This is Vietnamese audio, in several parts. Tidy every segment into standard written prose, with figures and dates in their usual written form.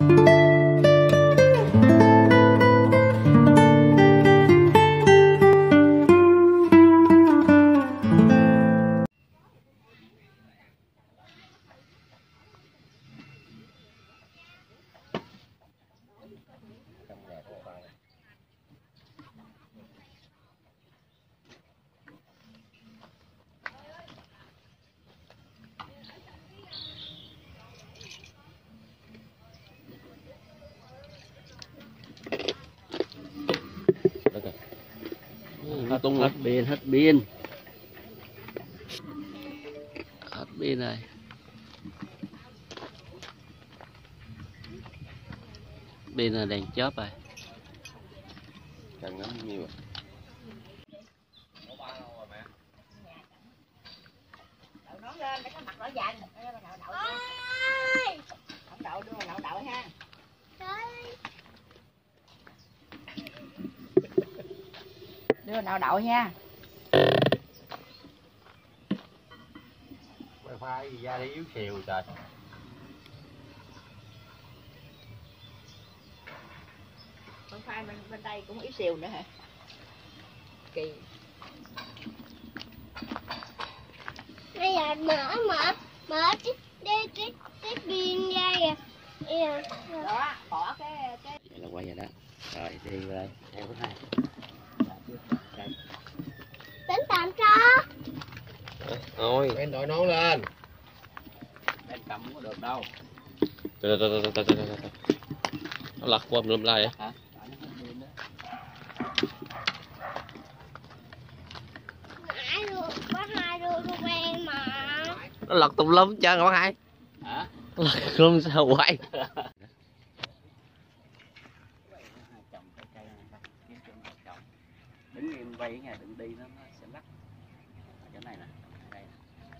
Tung hết pin rồi. Pin là đèn chớp rồi. Cần lắm nhiều rồi. Đậu nón lên để cái mặt đỏ dành. Đậu đưa đậu ha. Đưa nào đậu nha. Wifi gì ra đi yếu xìu trời. Wifi bên đây cũng yếu xìu nữa hả? Kỳ. Bây giờ mở cái pin ra kìa. Đó, bỏ cái Vậy là quay rồi đó. Rồi đi vào đây. Theo cái hai. Tính tạm cho. Thôi. Bên đội nón lên. bên cầm không có được đâu. Từ. Nó lật qua lùm lại vậy. Hả? Có hai đôi quen mà. Nó lật tùm lum trơn rồi bác hai. Hả? Lật lum sao quay. Đứng im quay nha, đừng đi nó sẽ lắc. Ở chỗ này nè, đây nè.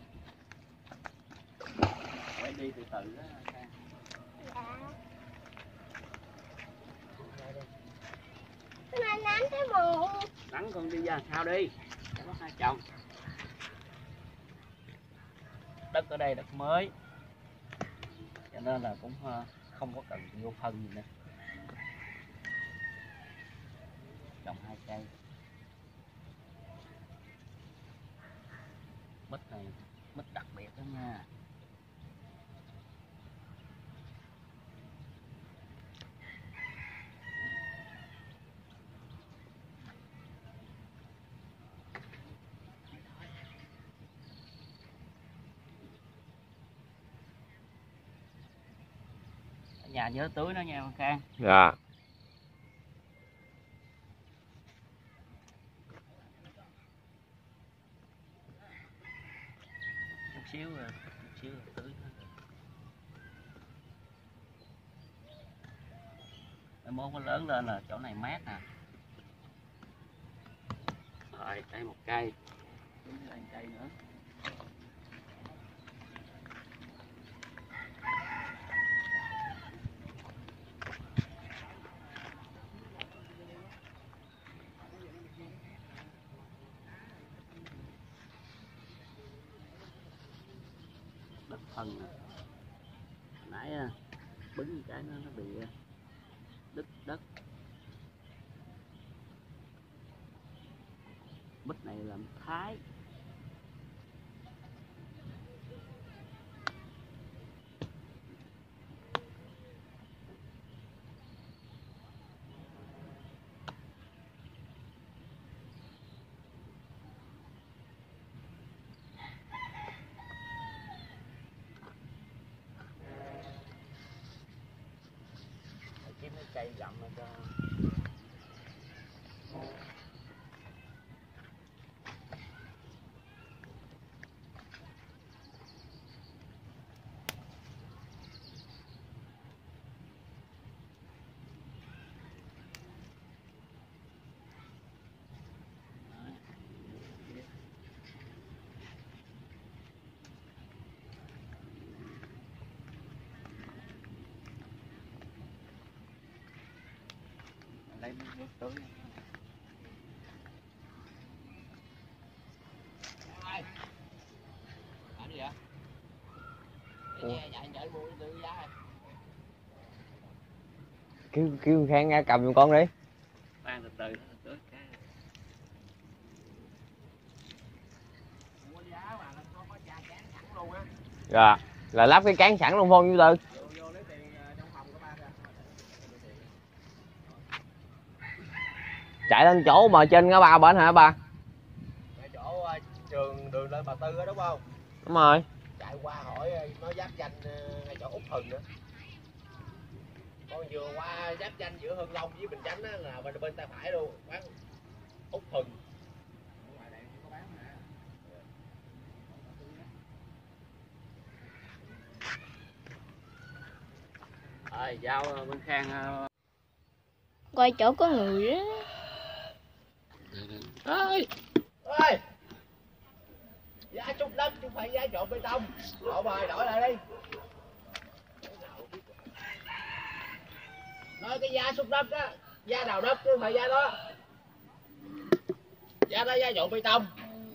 Phải đi từ từ đó. Cái này nắng cái mù. Nắng con đi ra sao đi. Cho nó hai chồng. Đất ở đây đất mới. Cho nên là cũng không có cần vô phân gì nữa. Trồng 2 cây. Mít này mít đặc biệt đó nha. Ở nhà nhớ tưới nó nha con Khang. Dạ. Chút xíu rồi tưới nó. Mai mốt nó lớn lên là chỗ này mát nè. Rồi đây một cây. Đây một cây nữa. Đất phân nè. Nãy bứng cái nó bị đứt đất. Bích này làm thái. Kiếm cái cây gặm ra cho. Lấy nước tưới. Làm gì vậy? Dạ, chạy mua tưới giá. kêu Khang ra cầm giùm con đi. Khoan từ từ tưới cái. Rồi, là lắp cái cán sẵn luôn Phong như Tư. Chạy lên chỗ mà trên ngã ba bển hả ba? Chỗ trường đường lên Bà Tư đó đúng không? Đúng rồi. Chạy qua hỏi nó giáp danh ngay chỗ Úc Hừng nữa. Con vừa qua giáp danh giữa Hưng Long với Bình Chánh á, là bên tay phải luôn, quán Úc Hừng. Rồi giao bên Khang. Quay chỗ có người á. Ơi. Ơi! Giá trúc đất chứ phải giá trộn bê tông. Đổi bài, đổi lại đi. Nói cái giá xúc đất á, giá đào đất chứ không phải giá đó. Giá đó giá trộn bê tông.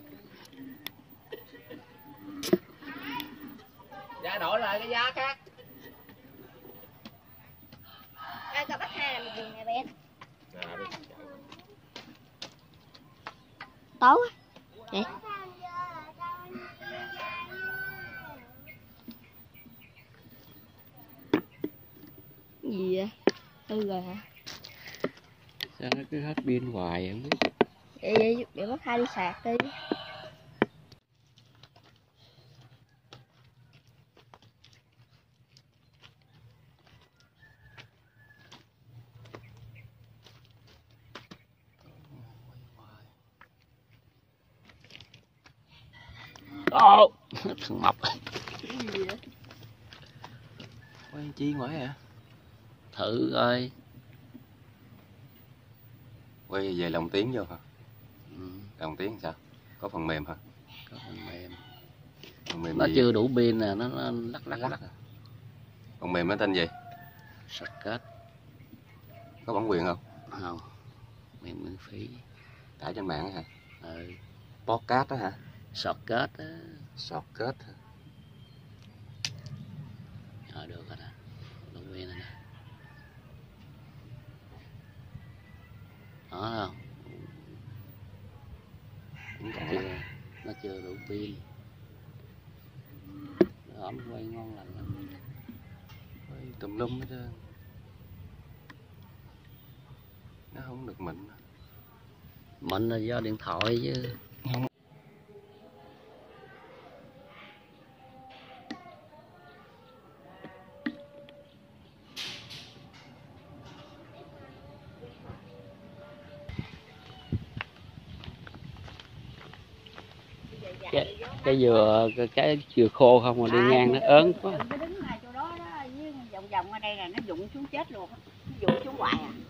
Giá đổi lại cái giá khác. Ai có bắt hai làm gì nè bé? Tấu á. Nè. Gì vậy? Hư rồi hả? Sao nó cứ hết pin hoài không biết. Vậy để bắt hai đi sạc đi. Ồ, thằng mập. Cái gì vậy? Quay chi ngoài hả? Thử coi. Quay về lòng tiếng vô hả? Ừ, Lòng tiếng sao? Có phần mềm hả? có phần mềm. Phần mềm Nó gì? chưa đủ pin nè, nó lắc. Phần mềm nó tên gì? Socket. Có bản quyền không? Không. Mềm miễn phí. Tải trên mạng hả? Ừ. Podcast đó hả? Socket á. Socket hả? Rồi được rồi nè. Đủ pin rồi nè. Đó không? Cũng còn Chưa, nó chưa đủ pin. Ẩm quay ngon lành lắm. quay tùm lum hết trơn. Nó không được mịn. Mình là do điện thoại chứ. Cái dừa khô không mà đi ngang nó ớn quá. Đừng có đứng ngay chỗ đó đó, với vòng vòng ở đây là nó rụng xuống chết luôn á. Nó rụng xuống hoài à.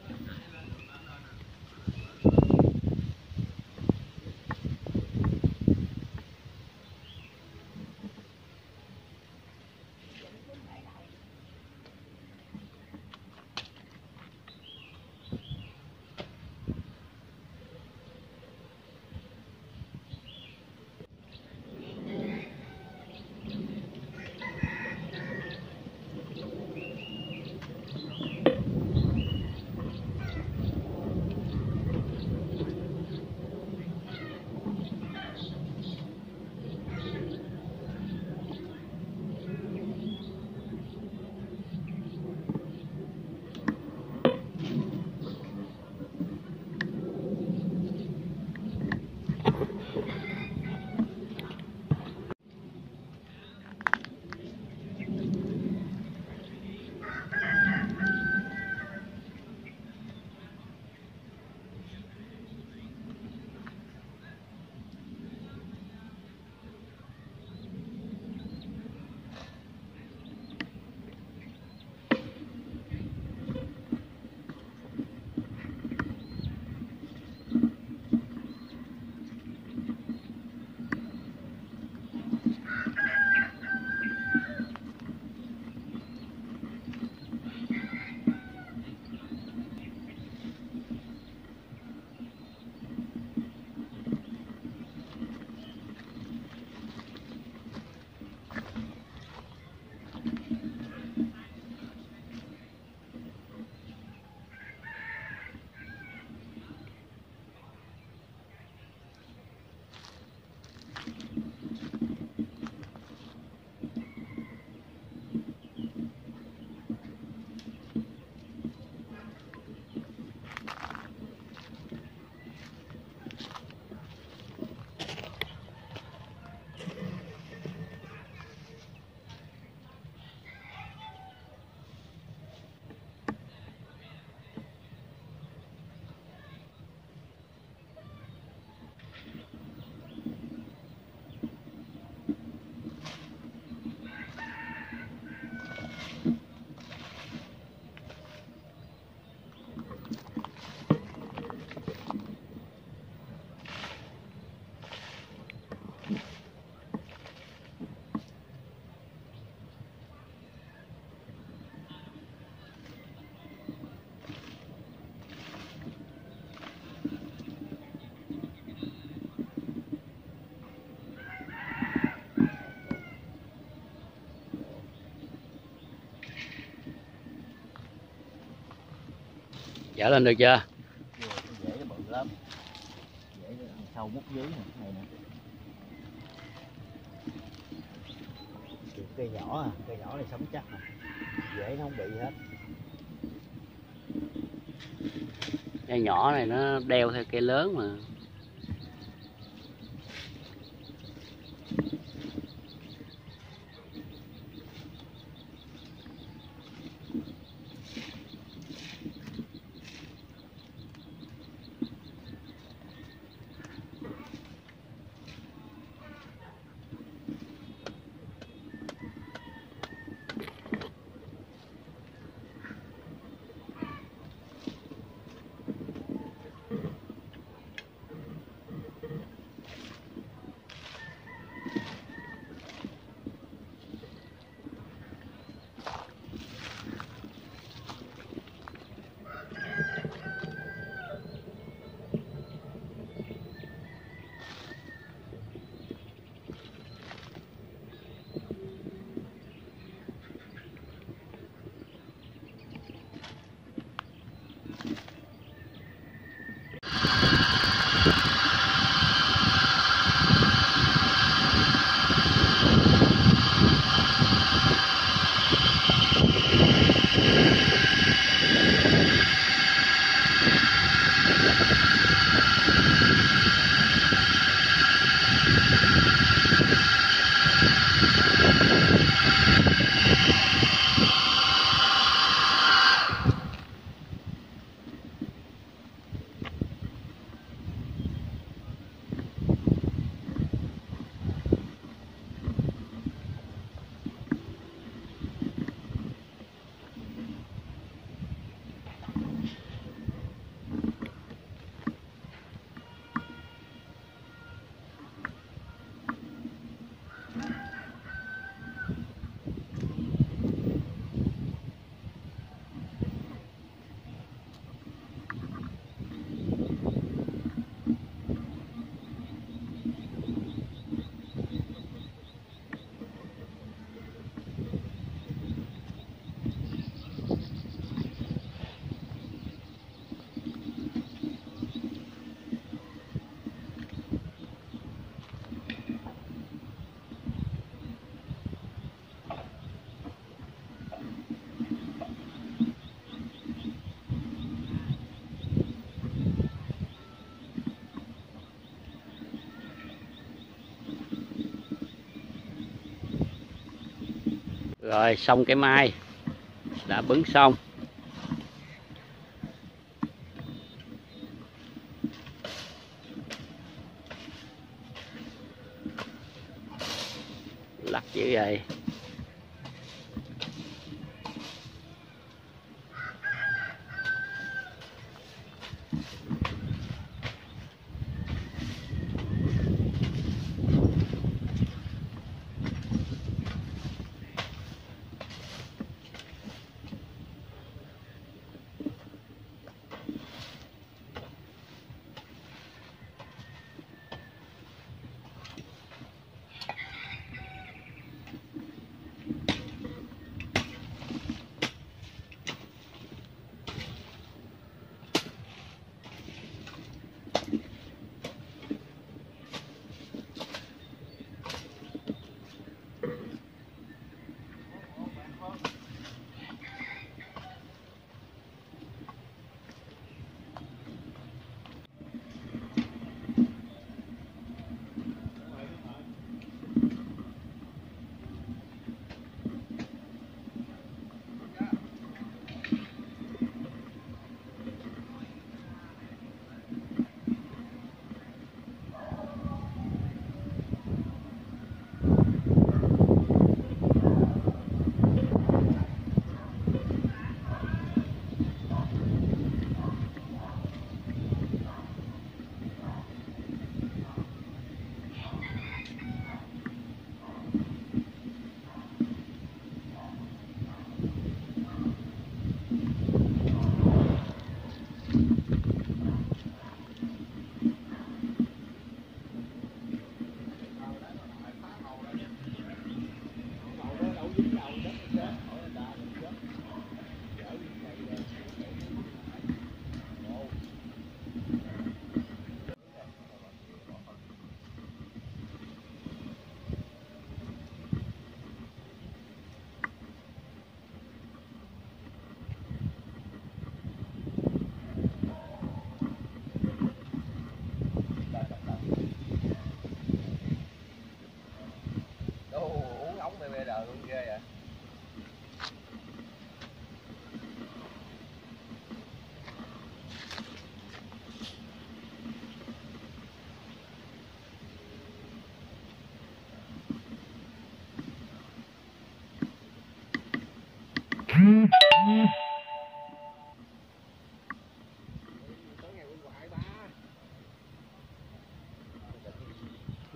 Dở lên được chưa? Chưa, dễ nó bự lắm. Dễ nó sâu mút dưới này nè. Cây nhỏ à, cây nhỏ này sống chắc à. Dễ nó không bị hết. Cây nhỏ này nó đeo theo cây lớn mà. Rồi xong cái mai đã bứng xong. Lắc dữ vậy.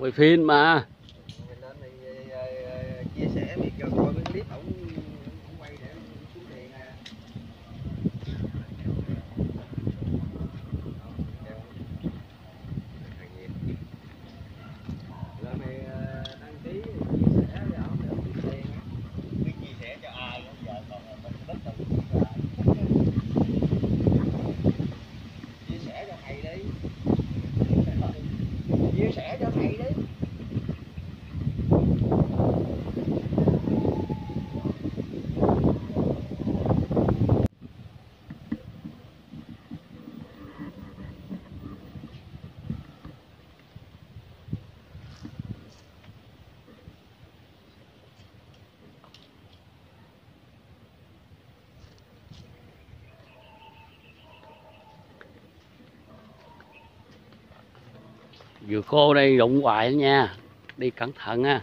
quay phim mà. Mình lên thì chia sẻ mình cho coi cái clip ổng quay để xuống tiền nè. Lên này đăng ký chia sẻ với ổng để ổng kiếm tiền. Biết chia sẻ cho ai nữa giờ còn mình bất đồng chia sẻ cho thầy đi. Chia sẻ cho thầy đi. Dừa khô đây rụng hoài đó nha, đi cẩn thận nha.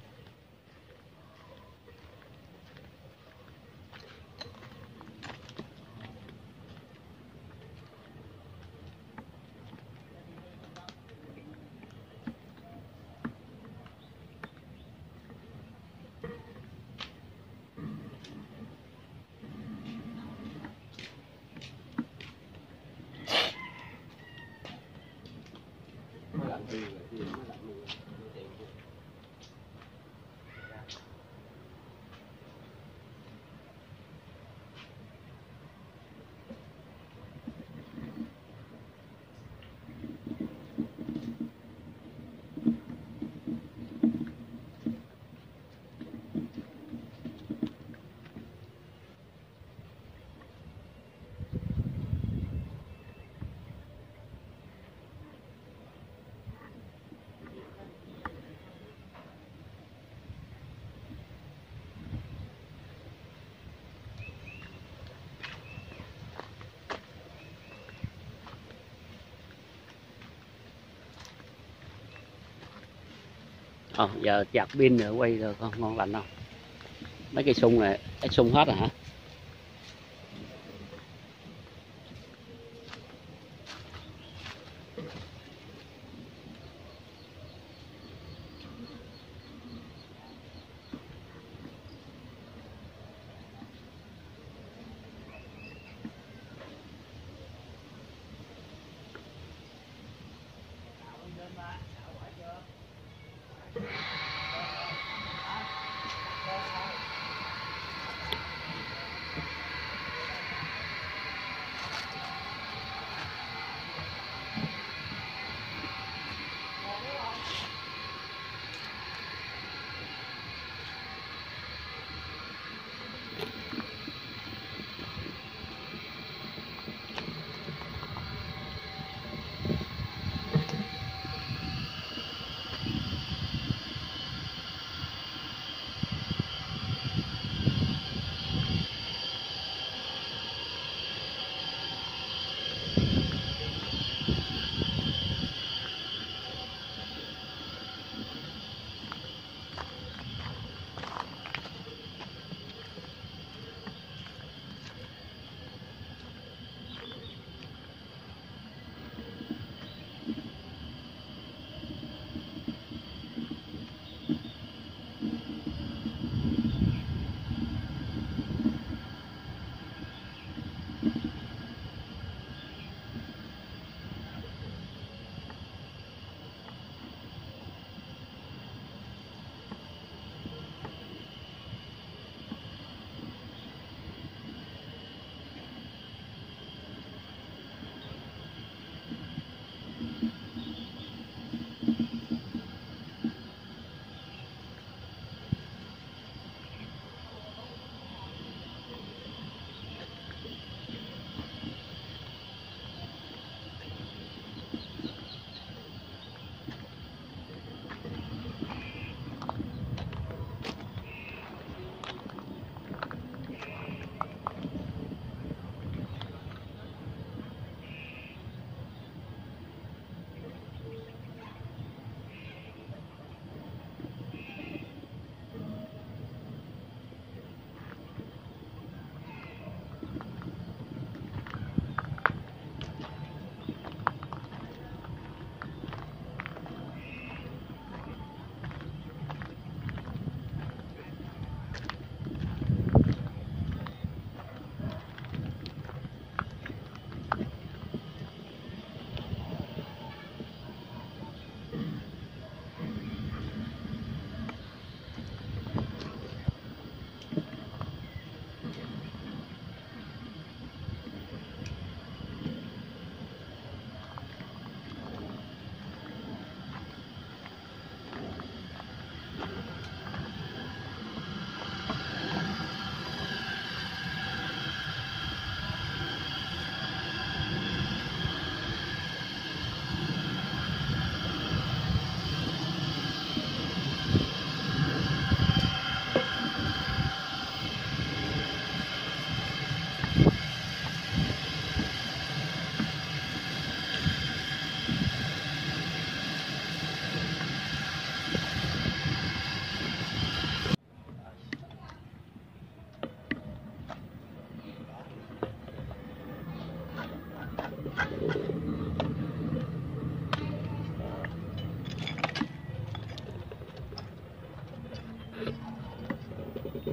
Giờ chặt pin nữa quay rồi con ngon lành không? Mấy cây sung này, cái sung hết rồi hả?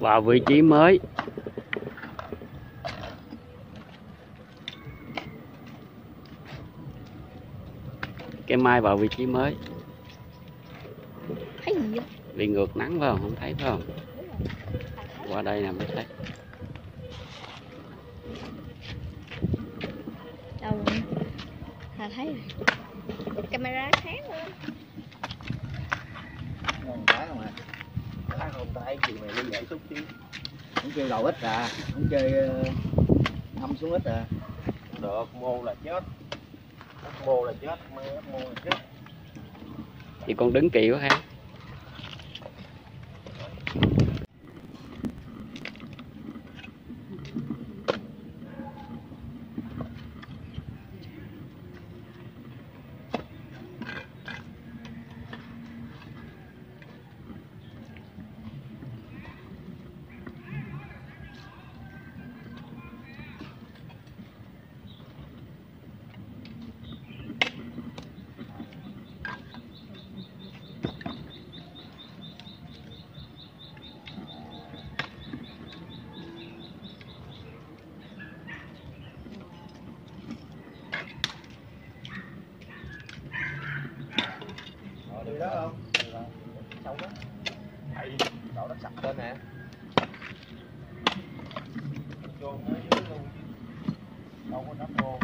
vào vị trí mới. Cây mai vào vị trí mới. Thấy gì vậy? Bị ngược nắng phải không? Không thấy phải không? Qua đây nè mới thấy. Đâu rồi? Hà thấy rồi. Camera sáng luôn. Ngon quá không à. Sáng hôm tay chiều mày đi dậy chút chứ. Không chơi đầu ít à, không chơi ngâm xuống ít à. Được, mô là chết. Mô là chết, mô là chết. Thì con đứng kỳ quá ha. Đi đó không? Sâu đó. Thầy, đổ đất sạch lên nè. Chôn ở dưới luôn. Đâu có đất vô.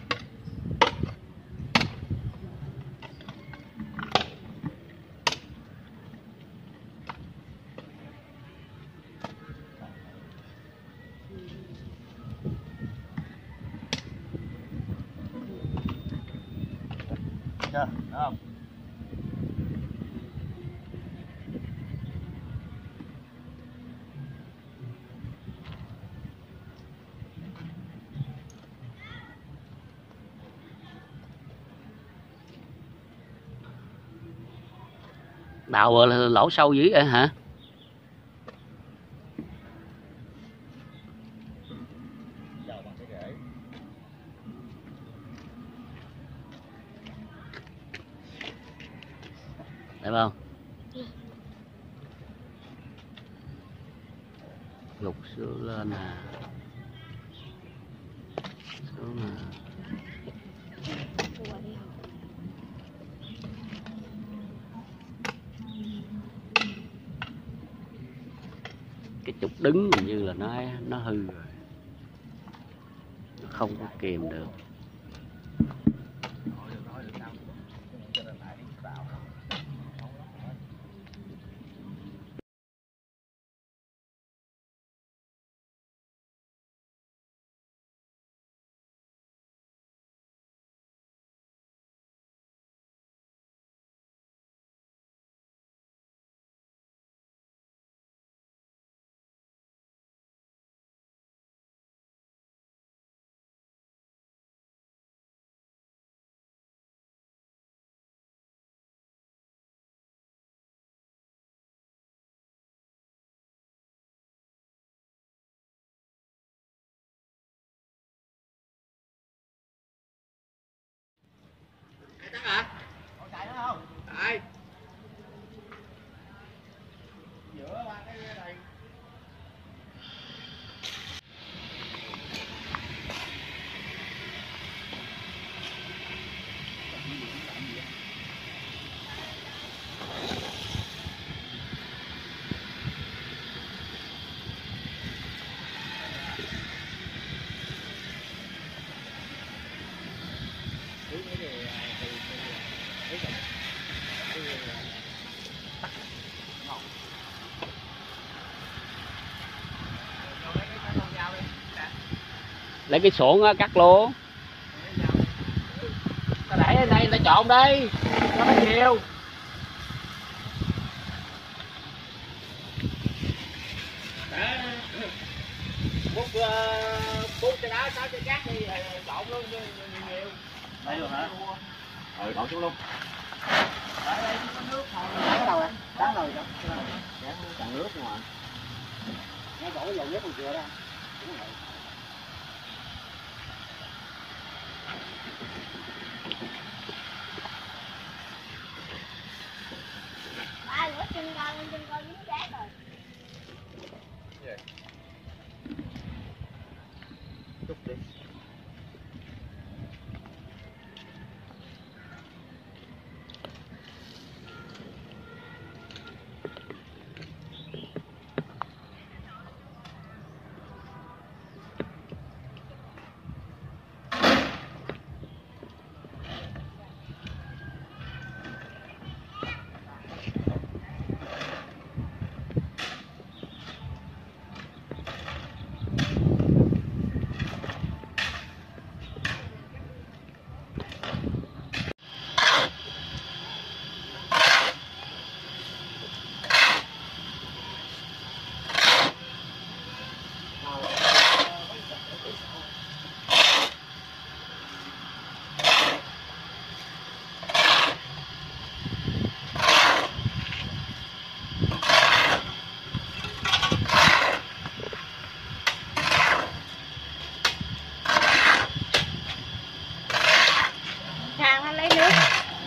Chưa, được không? Đào lỗ sâu dữ vậy hả? Đào bằng cái rễ. Thấy không? Lục xuống lên nè. Xuống nè. Cái trục đứng hình như là nó hư rồi, nó không có kìm được. Chắc hả? Có chạy nữa không? Chạy. Giữa ba cái này. Lấy cái xuồng á cắt luôn. Ta đẩy lên đây, ta trộn đi cho nó nhiều. Bút cái đó, 6 cái cát đi, trộn luôn nhiều. Đây luôn hả? Trộn xuống luôn. Ở đây có nước thôi. Đáng đâu anh? Đáng rồi đó. Cạn nước ngoài. Nó đổ dầu nhất còn chưa đó. Đúng rồi. Ba rửa chân con lên, chân con dính cát rồi. đi. Thang nó lấy nước.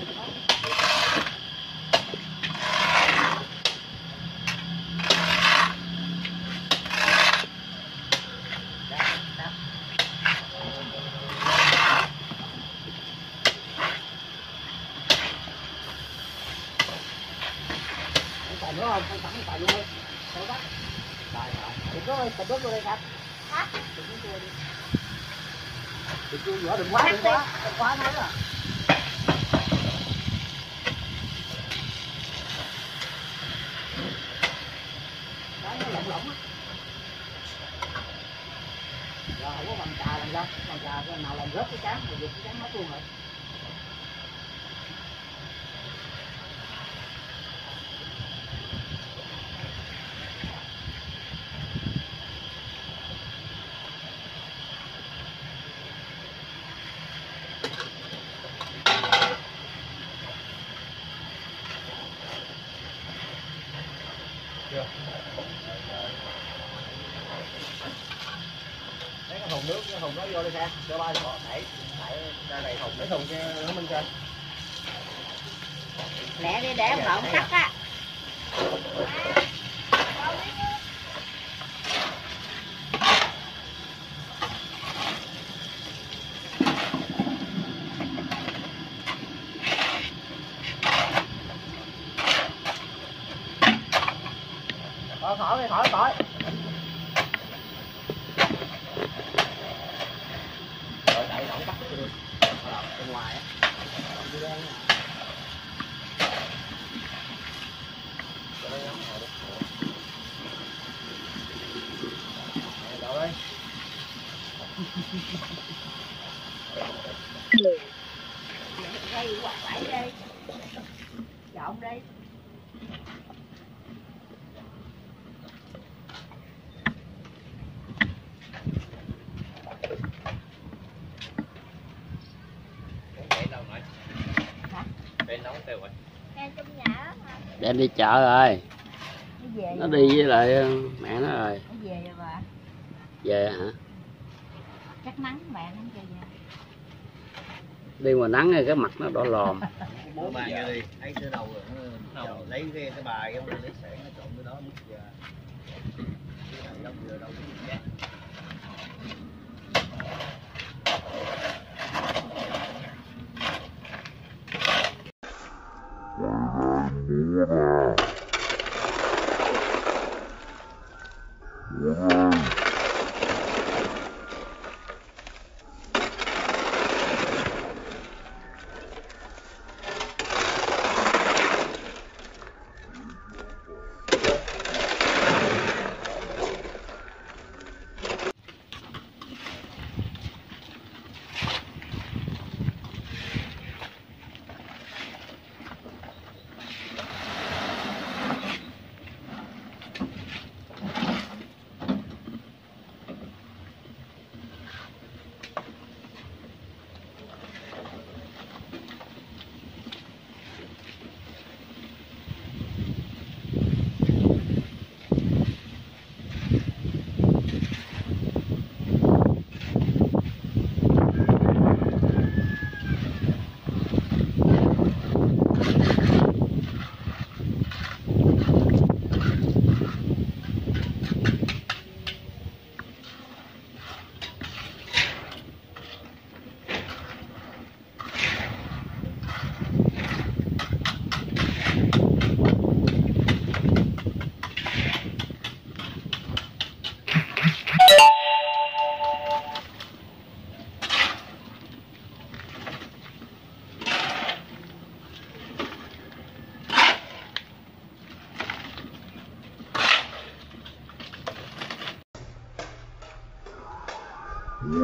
Tài nữa không? Không tắm tài luôn đi. Đâu đó. Đừng có tập bước vô đâyครับ. Đừng có cua đi. Đừng cua nữa, đừng quá thái à. Cái nó lỏng lỏng á. Rồi không có bằng trà làm sao? Bằng trà cái nào làm rớt cái cán, rồi giật cái cán mất luôn rồi. Lấy cái thùng nước, cái thùng đó vô đi xem, cho ba họ đẩy ra này thùng, lấy thùng cho nó minh trên. Lẹ đi để ông lộn cắt á. Khỏi rồi đẩy đổ cắt cho đi bên ngoài á. Đi ra nha. Cho nó ngắm hồi đi. Đổ đi. Đây quạt lại đây. Dọn đi. Em trong nhà đó mà. Đem đi chợ rồi. Nó đi với lại mẹ nó rồi. Nó về rồi bà. Về hả? Chắc nắng mẹ nó cho về. Đi mà nắng thì cái mặt nó đỏ lòm. Bố bà ra đi, lấy sữa đầu rồi nó lấy cái bài cái lấy sẻn nó trộn cái đó mix ra. Cái này đâu vừa đâu cái gì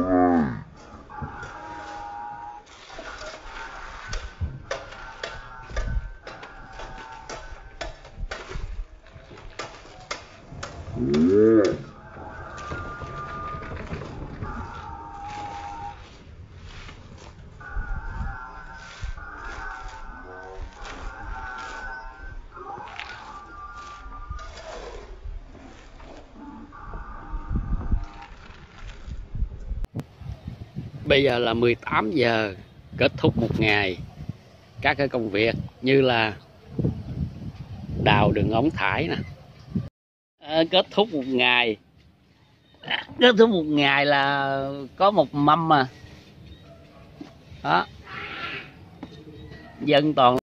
Bây giờ là 18 giờ, kết thúc một ngày các cái công việc như là đào đường ống thải nè. Kết thúc một ngày, là có một mâm mà đó, dân toàn